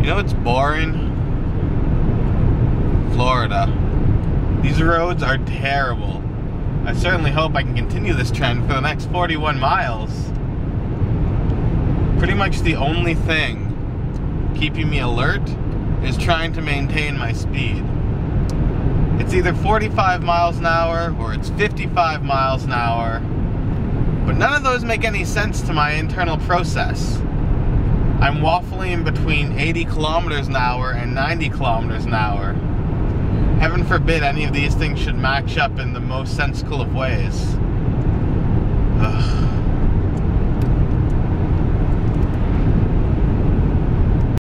You know what's boring? Florida. These roads are terrible. I certainly hope I can continue this trend for the next 41 miles. Pretty much the only thing keeping me alert is trying to maintain my speed. It's either 45 miles an hour or it's 55 miles an hour, but none of those make any sense to my internal process. I'm waffling between 80 kilometers an hour and 90 kilometers an hour. Heaven forbid any of these things should match up in the most sensical of ways. Ugh.